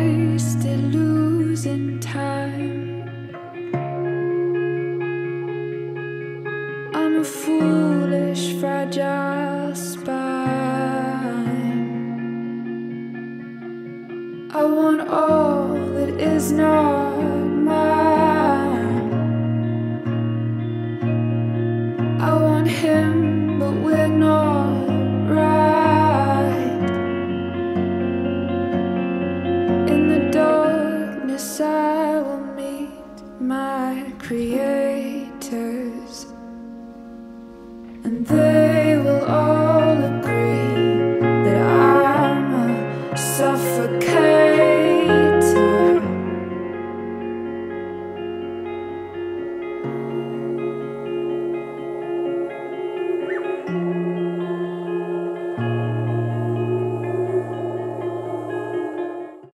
wasted losing time. I'm a foolish, fragile spine. I want all that is not mine. I want him, but we're not right. In the darkness I will meet my creators, and they will all agree that I'm a suffocator.